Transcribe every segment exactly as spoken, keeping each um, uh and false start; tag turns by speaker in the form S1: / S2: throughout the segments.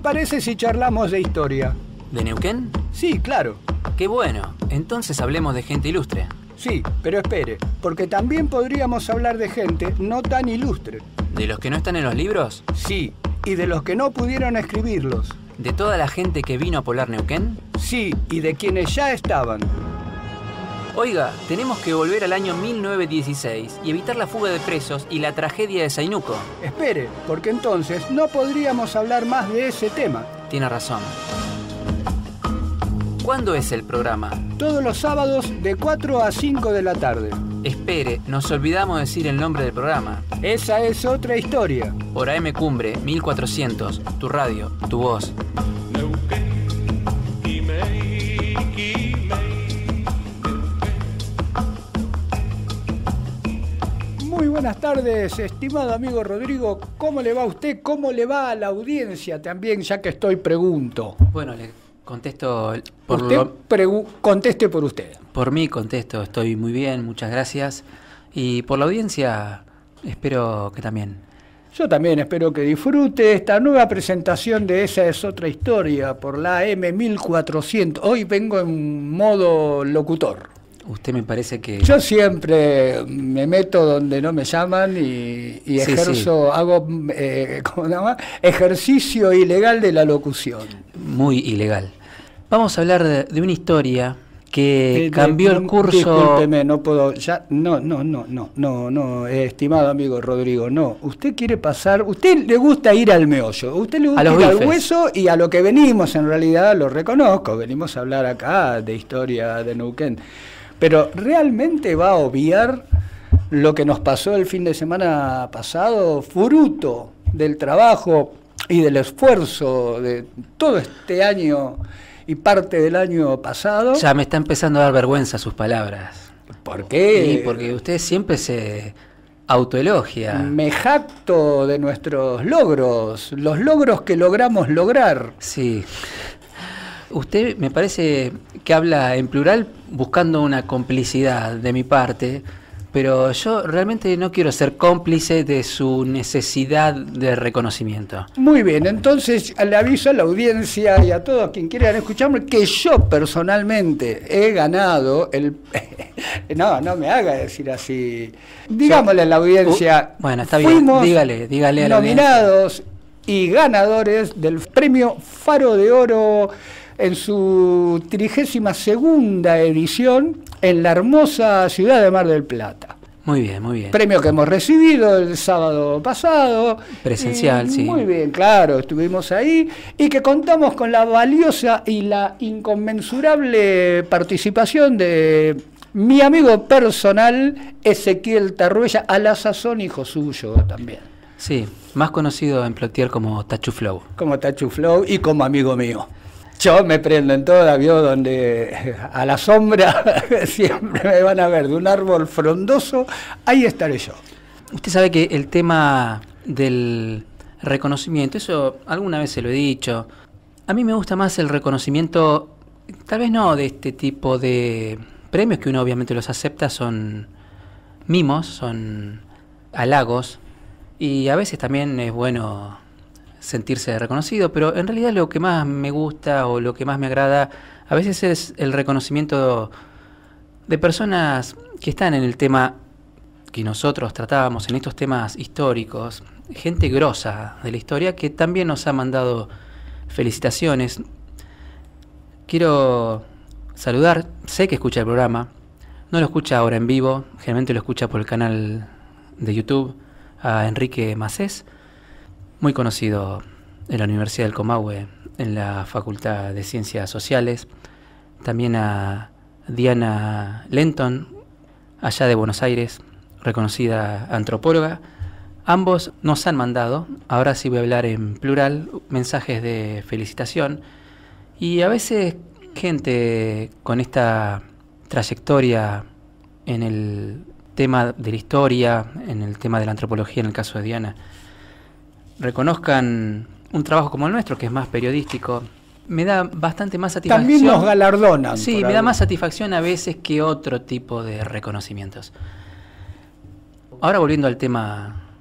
S1: parece si charlamos de historia?
S2: ¿De Neuquén?
S1: Sí, claro.
S2: Qué bueno. Entonces hablemos de gente ilustre.
S1: Sí, pero espere, porque también podríamos hablar de gente no tan ilustre.
S2: ¿De los que no están en los libros?
S1: Sí, y de los que no pudieron escribirlos.
S2: ¿De toda la gente que vino a poblar Neuquén?
S1: Sí, y de quienes ya estaban.
S2: Oiga, tenemos que volver al año mil novecientos dieciséis y evitar la fuga de presos y la tragedia de Zainuco.
S1: Espere, porque entonces no podríamos hablar más de ese tema.
S2: Tiene razón. ¿Cuándo es el programa?
S1: Todos los sábados de cuatro a cinco de la tarde.
S2: Espere, nos olvidamos decir el nombre del programa.
S1: Esa es otra historia.
S2: Por A M Cumbre mil cuatrocientos, tu radio, tu voz.
S1: Muy buenas tardes, estimado amigo Rodrigo. ¿Cómo le va a usted? ¿Cómo le va a la audiencia también, ya que estoy pregunto?
S2: Bueno, le contesto por
S1: usted
S2: lo...
S1: pregu- conteste por usted.
S2: Por mí contesto, estoy muy bien, muchas gracias. Y por la audiencia, espero que también.
S1: Yo también espero que disfrute esta nueva presentación de Esa es otra historia por la A M mil cuatrocientos. Hoy vengo en modo locutor.
S2: Usted me parece que...
S1: Yo siempre me meto donde no me llaman y, y ejerzo, sí, sí. hago eh, ¿cómo se llama? Ejercicio ilegal de la locución.
S2: Muy ilegal. Vamos a hablar de, de una historia que
S1: de,
S2: cambió
S1: de,
S2: el curso...
S1: Discúlpeme, no puedo... Ya, no, no, no, no, no, no, eh, estimado amigo Rodrigo, no. Usted quiere pasar... Usted le gusta ir al meollo, usted le gusta ir
S2: bifes.
S1: al hueso y a lo que venimos, en realidad, lo reconozco, venimos a hablar acá de historia de Neuquén. Pero ¿realmente va a obviar lo que nos pasó el fin de semana pasado, fruto del trabajo y del esfuerzo de todo este año y parte del año pasado?
S2: Ya me está empezando a dar vergüenza sus palabras.
S1: ¿Por qué?
S2: Sí, porque usted siempre se autoelogia.
S1: Me jacto de nuestros logros, los logros que logramos lograr.
S2: Sí. Usted me parece que habla en plural buscando una complicidad de mi parte, pero yo realmente no quiero ser cómplice de su necesidad de reconocimiento.
S1: Muy bien, entonces le aviso a la audiencia y a todos quien quieran escucharme que yo personalmente he ganado el... No, no me haga decir así. Digámosle a la audiencia...
S2: Uh, bueno, está bien, dígale, dígale a la audiencia.
S1: Nominados y ganadores del premio Faro de Oro en su trigésima segunda edición en la hermosa ciudad de Mar del Plata.
S2: Muy bien, muy bien.
S1: Premio que hemos recibido el sábado pasado.
S2: Presencial,
S1: y,
S2: sí.
S1: Muy bien, claro, estuvimos ahí y que contamos con la valiosa y la inconmensurable participación de mi amigo personal Ezequiel Tarruella, a la sazón hijo suyo también.
S2: Sí, más conocido en Plotier como Tachu Flow.
S1: Como Tachu Flow y como amigo mío. Yo me prendo en toda, vio, donde a la sombra siempre me van a ver de un árbol frondoso, ahí estaré yo.
S2: Usted sabe que el tema del reconocimiento, eso alguna vez se lo he dicho, a mí me gusta más el reconocimiento, tal vez no de este tipo de premios que uno obviamente los acepta, son mimos, son halagos, y a veces también es bueno sentirse reconocido, pero en realidad lo que más me gusta o lo que más me agrada a veces es el reconocimiento de personas que están en el tema que nosotros tratábamos, en estos temas históricos, gente grosa de la historia que también nos ha mandado felicitaciones. Quiero saludar, sé que escucha el programa, no lo escucha ahora en vivo, generalmente lo escucha por el canal de YouTube, a Enrique Macés, muy conocido en la Universidad del Comahue, en la Facultad de Ciencias Sociales. También a Diana Lenton, allá de Buenos Aires, reconocida antropóloga. Ambos nos han mandado, ahora sí voy a hablar en plural, mensajes de felicitación. Y a veces gente con esta trayectoria en el tema de la historia, en el tema de la antropología, en el caso de Diana, reconozcan un trabajo como el nuestro, que es más periodístico, me da bastante más satisfacción.
S1: También nos galardonan.
S2: Sí, me algo. da más satisfacción a veces que otro tipo de reconocimientos. Ahora volviendo al tema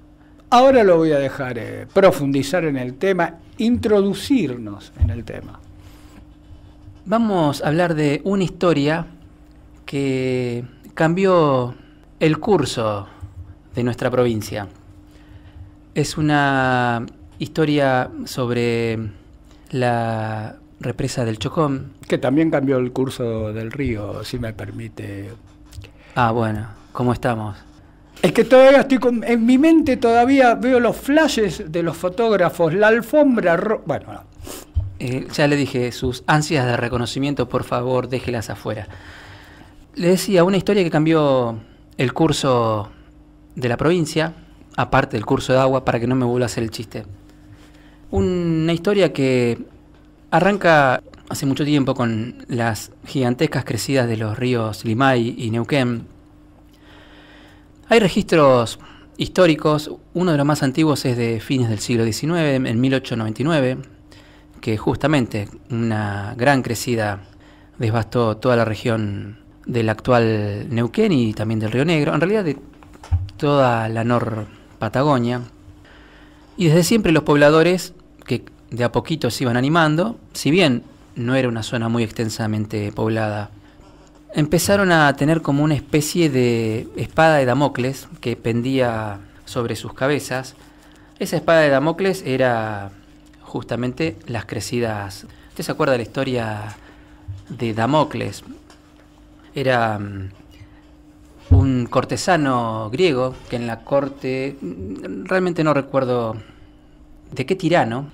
S1: Ahora lo voy a dejar eh, profundizar en el tema, introducirnos en el tema.
S2: Vamos a hablar de una historia que cambió el curso de nuestra provincia. Es una historia sobre la represa del Chocón.
S1: Que también cambió el curso del río, si me permite.
S2: Ah, bueno, ¿cómo estamos?
S1: Es que todavía estoy con, en mi mente todavía veo los flashes de los fotógrafos, la alfombra roja. Bueno, no.
S2: Eh, ya le dije, sus ansias de reconocimiento, por favor, déjelas afuera. Le decía, una historia que cambió el curso de la provincia, aparte del curso de agua, para que no me vuelva a hacer el chiste. Una historia que arranca hace mucho tiempo con las gigantescas crecidas de los ríos Limay y Neuquén. Hay registros históricos, uno de los más antiguos es de fines del siglo diecinueve, en mil ochocientos noventa y nueve, que justamente una gran crecida devastó toda la región del actual Neuquén y también del Río Negro, en realidad de toda la Nor Patagonia. Y desde siempre los pobladores, que de a poquito se iban animando, si bien no era una zona muy extensamente poblada, empezaron a tener como una especie de espada de Damocles que pendía sobre sus cabezas. Esa espada de Damocles era justamente las crecidas. ¿Usted se acuerda de la historia de Damocles? Era um, un cortesano griego que en la corte, realmente no recuerdo de qué tirano,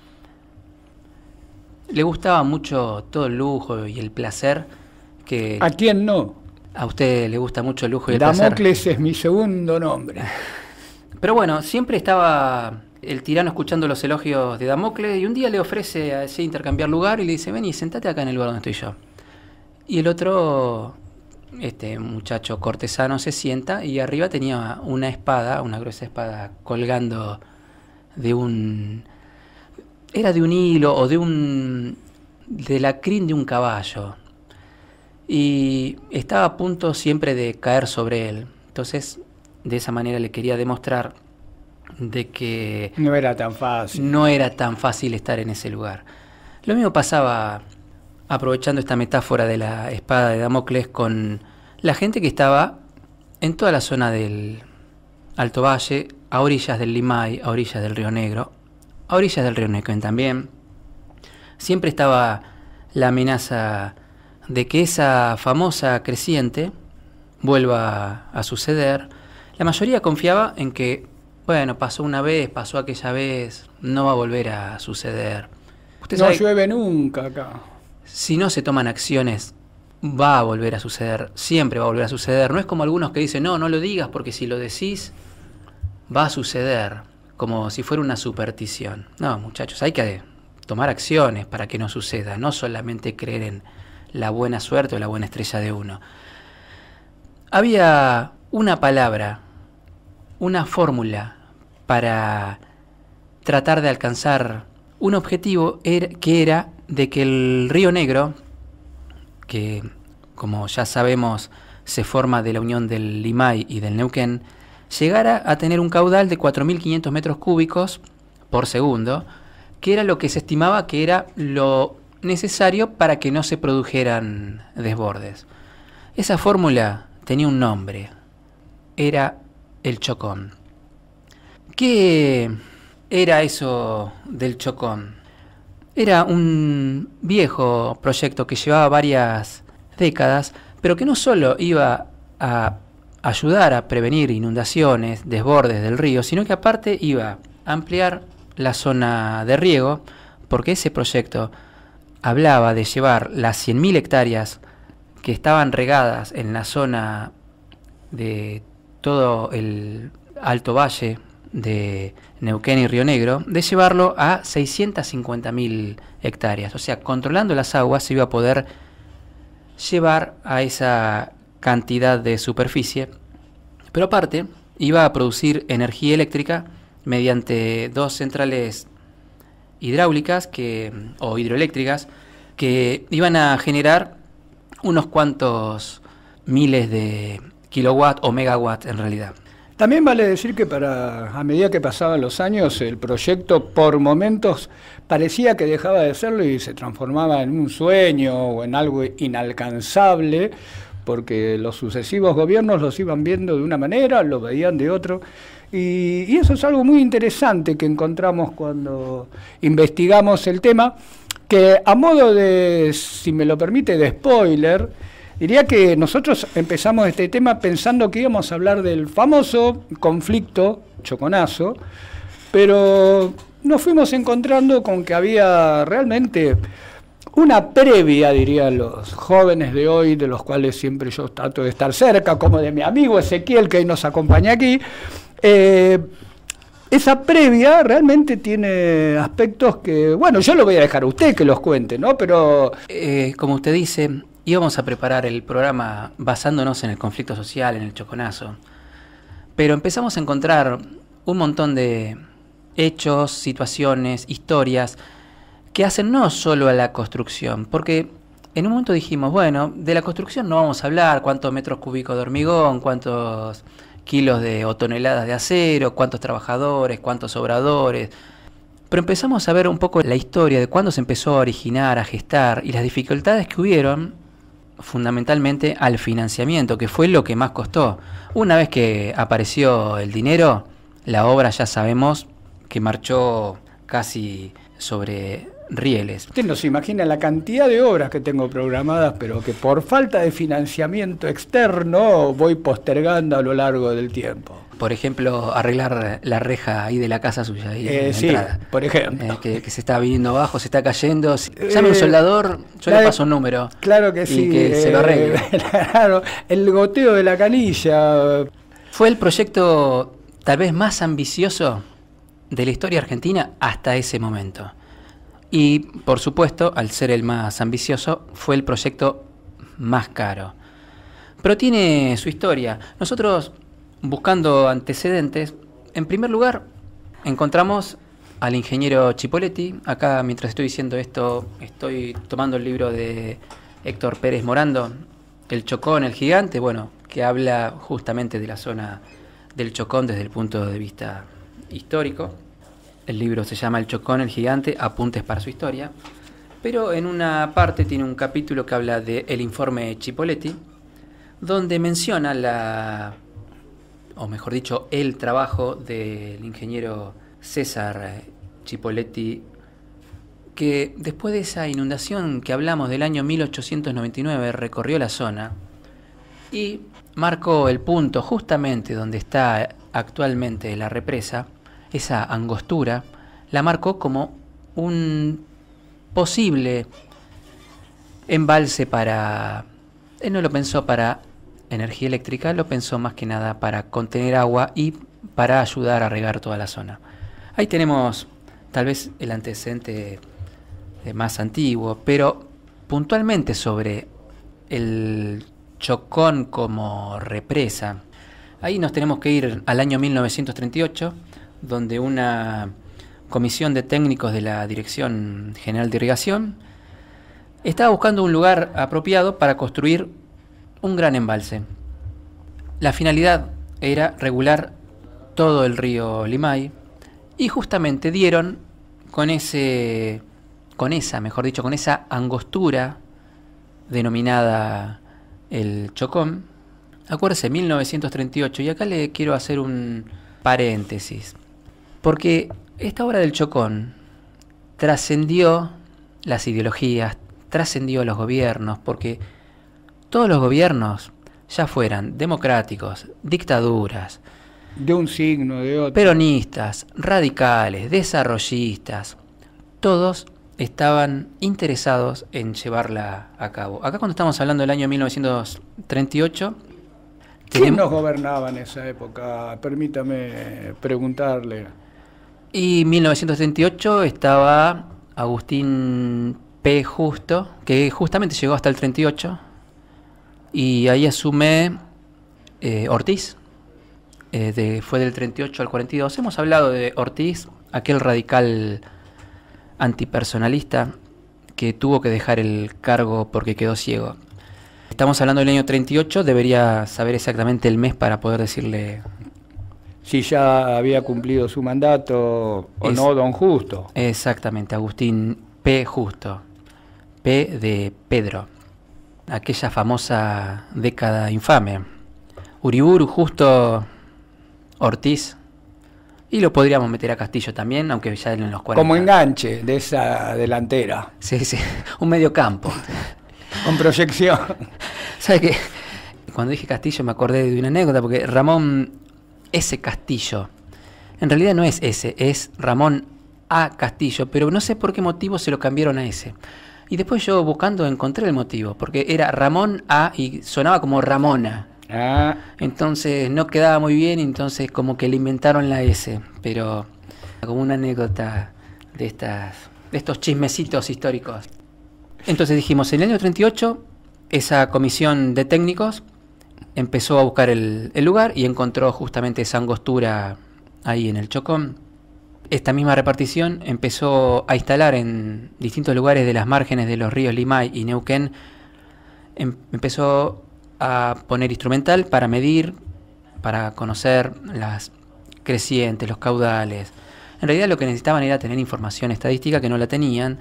S2: le gustaba mucho todo el lujo y el placer. Que
S1: ¿a quién no?
S2: A usted le gusta mucho el lujo y el
S1: Damocles
S2: placer.
S1: es mi segundo nombre.
S2: Pero bueno, siempre estaba el tirano escuchando los elogios de Damocles y un día le ofrece a ese intercambiar lugar y le dice, vení, sentate acá en el lugar donde estoy yo. Y el otro, este muchacho cortesano, se sienta y arriba tenía una espada, una gruesa espada colgando de un... Era de un hilo o de un... de la crin de un caballo. Y estaba a punto siempre de caer sobre él. Entonces, de esa manera le quería demostrar de que
S1: no era tan fácil.
S2: No era tan fácil estar en ese lugar. Lo mismo pasaba, aprovechando esta metáfora de la espada de Damocles, con la gente que estaba en toda la zona del Alto Valle, a orillas del Limay, a orillas del Río Negro, a orillas del Río Neuquén también. Siempre estaba la amenaza de que esa famosa creciente vuelva a suceder. La mayoría confiaba en que, bueno, pasó una vez, pasó aquella vez, no va a volver a suceder.
S1: Usted no llueve nunca acá.
S2: Si no se toman acciones, va a volver a suceder, siempre va a volver a suceder. No es como algunos que dicen, no, no lo digas porque si lo decís, va a suceder, como si fuera una superstición. No, muchachos, hay que tomar acciones para que no suceda, no solamente creer en la buena suerte o la buena estrella de uno. Había una palabra, una fórmula para tratar de alcanzar un objetivo que era de que el Río Negro, que como ya sabemos se forma de la unión del Limay y del Neuquén, llegara a tener un caudal de cuatro mil quinientos metros cúbicos por segundo, que era lo que se estimaba que era lo necesario para que no se produjeran desbordes. Esa fórmula tenía un nombre, era el Chocón. ¿Qué era eso del Chocón? Era un viejo proyecto que llevaba varias décadas, pero que no solo iba a ayudar a prevenir inundaciones, desbordes del río, sino que aparte iba a ampliar la zona de riego, porque ese proyecto hablaba de llevar las cien mil hectáreas que estaban regadas en la zona de todo el Alto Valle de Neuquén y Río Negro, de llevarlo a seiscientas cincuenta mil hectáreas. O sea, controlando las aguas se iba a poder llevar a esa cantidad de superficie, pero aparte iba a producir energía eléctrica mediante dos centrales hidráulicas que, o hidroeléctricas que iban a generar unos cuantos miles de kilowatts o megawatts en realidad.
S1: También vale decir que para a medida que pasaban los años, el proyecto por momentos parecía que dejaba de serlo y se transformaba en un sueño o en algo inalcanzable, porque los sucesivos gobiernos los iban viendo de una manera, lo veían de otro. Y, y eso es algo muy interesante que encontramos cuando investigamos el tema, que a modo de, si me lo permite, de spoiler, diría que nosotros empezamos este tema pensando que íbamos a hablar del famoso conflicto Choconazo, pero nos fuimos encontrando con que había realmente una previa, dirían los jóvenes de hoy, de los cuales siempre yo trato de estar cerca, como de mi amigo Ezequiel, que hoy nos acompaña aquí. Eh, esa previa realmente tiene aspectos que, bueno, yo lo voy a dejar a usted que los cuente, ¿no? Pero
S2: eh, como usted dice, íbamos a preparar el programa basándonos en el conflicto social, en el Choconazo, pero empezamos a encontrar un montón de hechos, situaciones, historias que hacen no solo a la construcción, porque en un momento dijimos, bueno, de la construcción no vamos a hablar, cuántos metros cúbicos de hormigón, cuántos kilos de o toneladas de acero, cuántos trabajadores, cuántos obradores, pero empezamos a ver un poco la historia de cuándo se empezó a originar, a gestar, y las dificultades que hubieron fundamentalmente al financiamiento, que fue lo que más costó. Una vez que apareció el dinero, la obra ya sabemos que marchó casi sobre rieles.
S1: Usted no se imagina la cantidad de obras que tengo programadas, pero que por falta de financiamiento externo voy postergando a lo largo del tiempo.
S2: Por ejemplo, arreglar la reja ahí de la casa suya, ahí
S1: eh,
S2: en la
S1: sí,
S2: entrada.
S1: Por ejemplo.
S2: Eh, que, que se está viniendo abajo, se está cayendo. Llame a un soldador, yo le paso un número.
S1: Claro que
S2: y
S1: sí.
S2: Y que eh, se lo arregle.
S1: Claro, el goteo de la canilla.
S2: Fue el proyecto tal vez más ambicioso de la historia argentina hasta ese momento. Y, por supuesto, al ser el más ambicioso, fue el proyecto más caro. Pero tiene su historia. Nosotros, buscando antecedentes, en primer lugar, encontramos al ingeniero Chipoletti. Acá, mientras estoy diciendo esto, estoy tomando el libro de Héctor Pérez Morando, El Chocón, el Gigante, bueno, que habla justamente de la zona del Chocón desde el punto de vista histórico. El libro se llama El Chocón, el Gigante, apuntes para su historia. Pero en una parte tiene un capítulo que habla del informe Chipoletti, donde menciona la, o mejor dicho, el trabajo del ingeniero César Chipoletti, que después de esa inundación que hablamos del año mil ochocientos noventa y nueve recorrió la zona y marcó el punto justamente donde está actualmente la represa. Esa angostura la marcó como un posible embalse para... Él no lo pensó para energía eléctrica, lo pensó más que nada para contener agua y para ayudar a regar toda la zona. Ahí tenemos tal vez el antecedente más antiguo, pero puntualmente sobre el Chocón como represa, ahí nos tenemos que ir al año mil novecientos treinta y ocho, donde una comisión de técnicos de la Dirección General de Irrigación estaba buscando un lugar apropiado para construir un gran embalse. La finalidad era regular todo el río Limay y justamente dieron con ese, con esa, mejor dicho, con esa angostura denominada el Chocón. Acuérdese, mil novecientos treinta y ocho, y acá le quiero hacer un paréntesis. Porque esta obra del Chocón trascendió las ideologías, trascendió los gobiernos, porque todos los gobiernos, ya fueran democráticos, dictaduras,
S1: de un signo, de otro,
S2: peronistas, radicales, desarrollistas, todos estaban interesados en llevarla a cabo. Acá cuando estamos hablando del año mil novecientos treinta y ocho...
S1: ¿Quién tenemos... nos gobernaba en esa época? Permítame preguntarle.
S2: Y mil novecientos treinta y ocho estaba Agustín P. Justo, que justamente llegó hasta el treinta y ocho, y ahí asume eh, Ortiz, eh, de, fue del treinta y ocho al cuarenta y dos. Hemos hablado de Ortiz, aquel radical antipersonalista que tuvo que dejar el cargo porque quedó ciego. Estamos hablando del año treinta y ocho, debería saber exactamente el mes para poder decirle
S1: si ya había cumplido su mandato o
S2: Es,
S1: no don Justo.
S2: Exactamente, Agustín P. Justo, P de Pedro, aquella famosa década infame. Uriburu, Justo, Ortiz, y lo podríamos meter a Castillo también, aunque ya en los cuarenta.
S1: Como enganche de esa delantera.
S2: Sí, sí, un medio campo.
S1: Con proyección.
S2: ¿Sabes qué? Cuando dije Castillo me acordé de una anécdota, porque Ramón S. Castillo, en realidad no es S, es Ramón A. Castillo, pero no sé por qué motivo se lo cambiaron a S. Y después yo buscando encontré el motivo, porque era Ramón A y sonaba como Ramona.
S1: Ah,
S2: Entonces no quedaba muy bien, entonces como que le inventaron la S, pero como una anécdota de, estas, de estos chismecitos históricos. Entonces dijimos, en el año treinta y ocho, esa comisión de técnicos empezó a buscar el, el lugar y encontró justamente esa angostura ahí en el Chocón. Esta misma repartición empezó a instalar en distintos lugares de las márgenes de los ríos Limay y Neuquén. Em, empezó a poner instrumental para medir, para conocer las crecientes, los caudales. En realidad lo que necesitaban era tener información estadística, que no la tenían.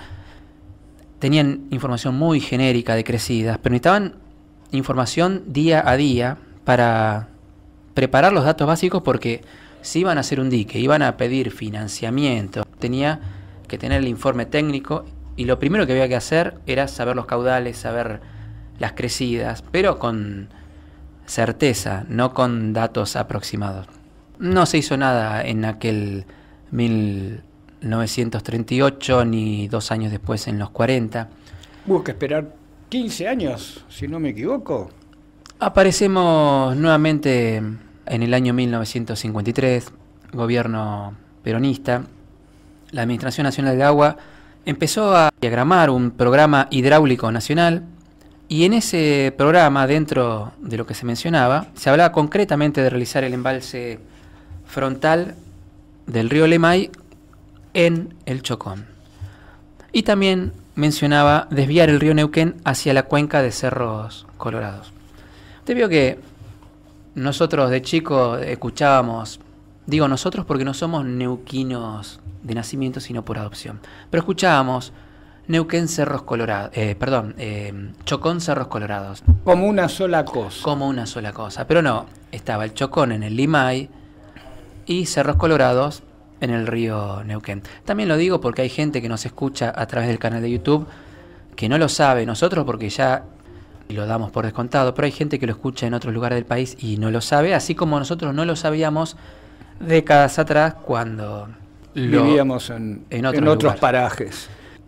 S2: Tenían información muy genérica de crecidas, pero necesitaban información día a día para preparar los datos básicos, porque si iban a hacer un dique, iban a pedir financiamiento, tenía que tener el informe técnico, y lo primero que había que hacer era saber los caudales, saber las crecidas, pero con certeza, no con datos aproximados. No se hizo nada en aquel mil novecientos treinta y ocho, ni dos años después en los cuarenta.
S1: Hubo que esperar quince años, si no me equivoco.
S2: Aparecemos nuevamente en el año mil novecientos cincuenta y tres, gobierno peronista. La Administración Nacional del Agua empezó a diagramar un programa hidráulico nacional, y en ese programa, dentro de lo que se mencionaba, se hablaba concretamente de realizar el embalse frontal del río Lemay en el Chocón. Y también mencionaba desviar el río Neuquén hacia la cuenca de Cerros Colorados. Te veo que nosotros de chicos escuchábamos, digo nosotros porque no somos neuquinos de nacimiento, sino por adopción, pero escuchábamos Neuquén Cerros Colorados, eh, perdón, eh, Chocón Cerros Colorados.
S1: Como una sola cosa.
S2: Como una sola cosa, pero no, estaba el Chocón en el Limay y Cerros Colorados en el río Neuquén. También lo digo porque hay gente que nos escucha a través del canal de YouTube que no lo sabe, nosotros porque ya lo damos por descontado, pero hay gente que lo escucha en otros lugares del país y no lo sabe, así como nosotros no lo sabíamos décadas atrás cuando lo,
S1: vivíamos en,
S2: en, otro
S1: en otros
S2: lugar.
S1: parajes.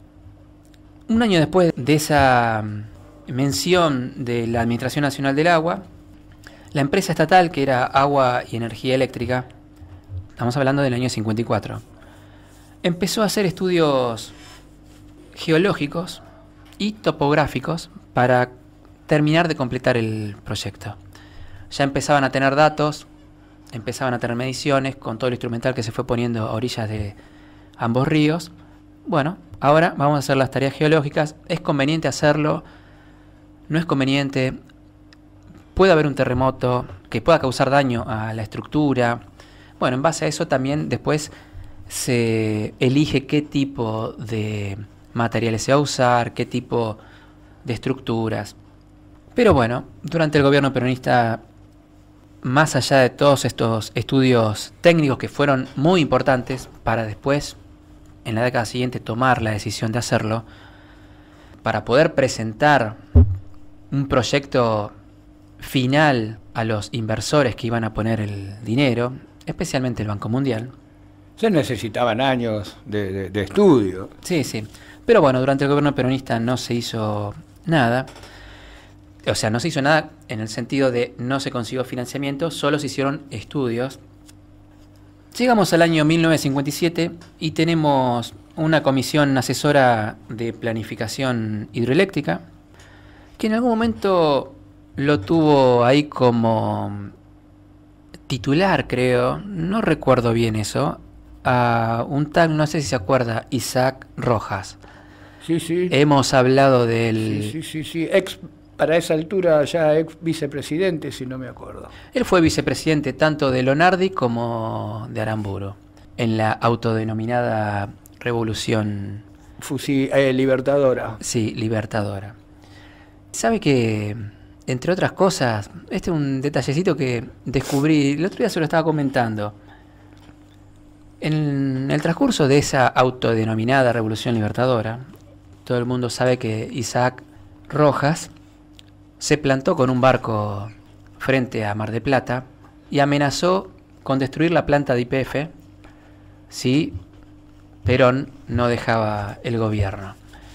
S2: Un año después de esa mención de la Administración Nacional del Agua, la empresa estatal, que era Agua y Energía Eléctrica, estamos hablando del año cincuenta y cuatro, empezó a hacer estudios geológicos y topográficos para terminar de completar el proyecto. Ya empezaban a tener datos, empezaban a tener mediciones con todo el instrumental que se fue poniendo a orillas de ambos ríos. Bueno, ahora vamos a hacer las tareas geológicas. ¿Es conveniente hacerlo? ¿No es conveniente? ¿Puede haber un terremoto que pueda causar daño a la estructura? Bueno, en base a eso también después se elige qué tipo de materiales se va a usar, qué tipo de estructuras. Pero bueno, durante el gobierno peronista, más allá de todos estos estudios técnicos que fueron muy importantes para después, en la década siguiente, tomar la decisión de hacerlo, para poder presentar un proyecto final a los inversores que iban a poner el dinero, especialmente el Banco Mundial.
S1: Se necesitaban años de, de, de estudio.
S2: Sí, sí. Pero bueno, durante el gobierno peronista no se hizo nada. O sea, no se hizo nada en el sentido de no se consiguió financiamiento, solo se hicieron estudios. Llegamos al año mil novecientos cincuenta y siete y tenemos una comisión asesora de planificación hidroeléctrica que en algún momento lo tuvo ahí como titular, creo, no recuerdo bien eso, a un tal, no sé si se acuerda, Isaac Rojas.
S1: Sí, sí.
S2: Hemos hablado del...
S1: Sí, sí, sí, sí. Ex para esa altura ya ex vicepresidente, si no me acuerdo.
S2: Él fue vicepresidente tanto de Lonardi como de Aramburu, en la autodenominada Revolución
S1: Fusi eh, Libertadora.
S2: Sí, Libertadora. ¿Sabe que, entre otras cosas, este es un detallecito que descubrí, el otro día se lo estaba comentando, en el transcurso de esa autodenominada Revolución Libertadora, todo el mundo sabe que Isaac Rojas se plantó con un barco frente a Mar del Plata y amenazó con destruir la planta de Y P F si Perón no dejaba el gobierno.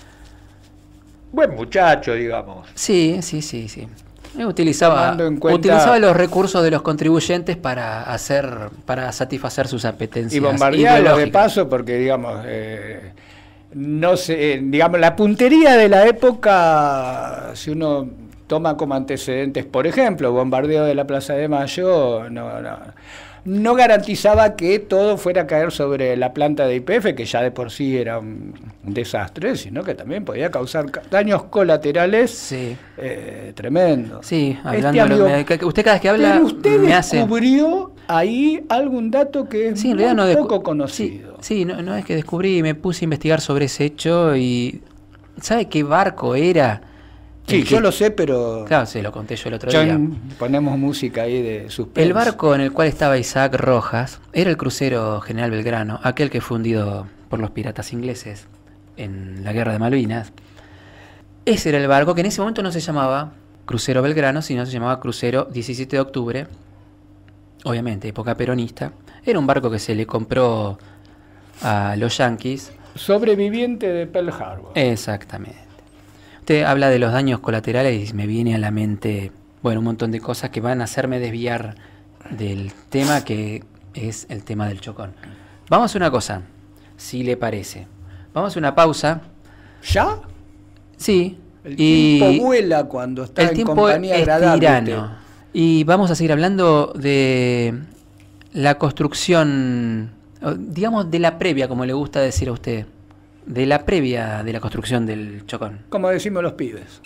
S1: Buen muchacho, digamos.
S2: Sí, sí, sí, sí. Utilizaba,
S1: cuenta...
S2: utilizaba los recursos de los contribuyentes para hacer, para satisfacer sus apetencias.
S1: Y bombardearlos de paso, porque digamos, eh, no sé, digamos, la puntería de la época, si uno toma como antecedentes, por ejemplo, bombardeo de la Plaza de Mayo, no, no, no garantizaba que todo fuera a caer sobre la planta de Y P F, que ya de por sí era un, un desastre, sino que también podía causar daños colaterales
S2: sí.
S1: eh, tremendos.
S2: Sí, hablando
S1: este amigo,
S2: me, usted cada vez que habla
S1: pero usted
S2: me hace...
S1: descubrió ahí algún dato que es
S2: sí, en
S1: muy
S2: realidad no
S1: poco
S2: descu...
S1: conocido.
S2: Sí, sí no, no es que descubrí, me puse a investigar sobre ese hecho y ¿sabe qué barco era?
S1: Sí,
S2: que,
S1: yo lo sé, pero...
S2: Claro, se lo conté yo el otro
S1: John,
S2: día.
S1: Ponemos música ahí de suspense.
S2: El barco en el cual estaba Isaac Rojas era el crucero General Belgrano, aquel que fue hundido por los piratas ingleses en la Guerra de Malvinas. Ese era el barco que en ese momento no se llamaba Crucero Belgrano, sino se llamaba Crucero diecisiete de octubre, obviamente, época peronista. Era un barco que se le compró a los yanquis.
S1: Sobreviviente de Pearl Harbor.
S2: Exactamente. Usted habla de los daños colaterales y me viene a la mente, bueno, un montón de cosas que van a hacerme desviar del tema que es el tema del Chocón. Vamos a hacer una cosa, si le parece. Vamos a hacer una pausa.
S1: ¿Ya?
S2: Sí.
S1: El
S2: y
S1: tiempo vuela cuando está
S2: el
S1: en
S2: tiempo
S1: compañía
S2: es
S1: agradable.
S2: tirano. Y vamos a seguir hablando de la construcción, digamos de la previa, como le gusta decir a usted. De la previa de la construcción del Chocón.
S1: Como decimos los pibes.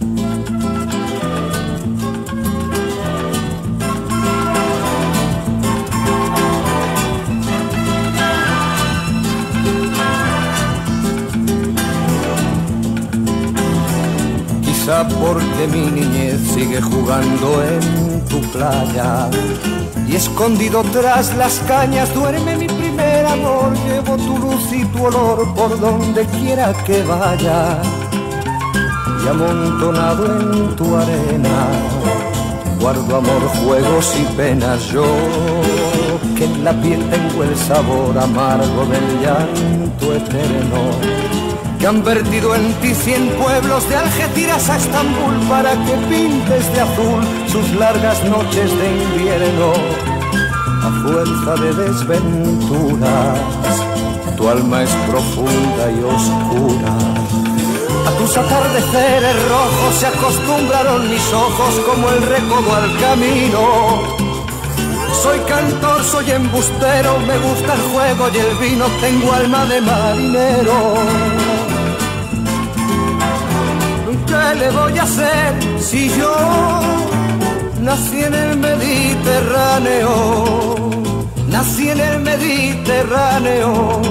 S3: Quizá porque mi niñez sigue jugando en tu playa y escondido tras las cañas duerme mi primer amor. Llevo tu luz y tu olor por donde quiera que vaya y amontonado en tu arena guardo amor, juegos y penas. Yo que en la piel tengo el sabor amargo del llanto eterno, que han vertido en ti cien pueblos de Algeciras a Estambul para que pintes de azul sus largas noches de invierno. A fuerza de desventuras, tu alma es profunda y oscura. A tus atardeceres rojos se acostumbraron mis ojos como el recodo al camino. Soy cantor, soy embustero, me gusta el juego y el vino, tengo alma de marinero. ¿Qué le voy a hacer si yo nací en el Mediterráneo? Nací en el Mediterráneo.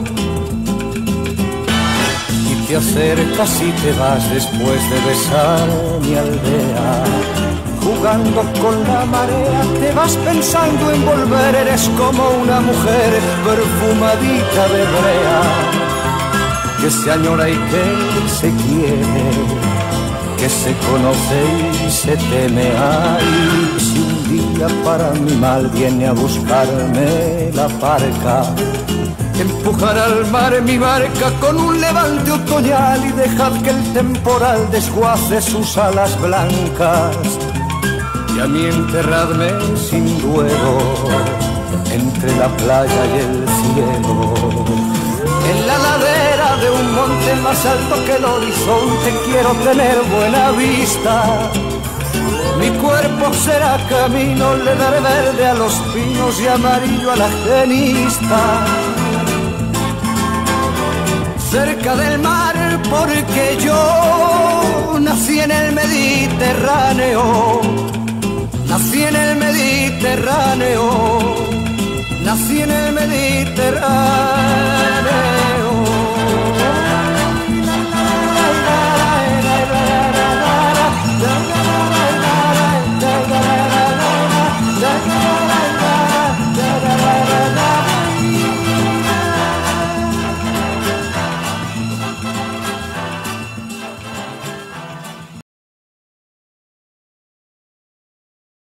S3: Y te acercas y te vas después de besar mi aldea. Jugando con la marea, te vas pensando en volver. Eres como una mujer perfumadita de brea, que se añora y que se quiere, que se conoce y se teme. Ay, si un día para mi mal viene a buscarme la parca, empujar al mar mi barca con un levante otoñal y dejar que el temporal desguace sus alas blancas. Y a mí enterradme sin duelo entre la playa y el cielo, en la ladera de un monte más alto que el horizonte. Quiero tener buena vista, mi cuerpo será camino, le daré verde a los pinos y amarillo a la genista. cerca del mar, porque yo nací en el Mediterráneo, nací en el Mediterráneo, nací en el Mediterráneo.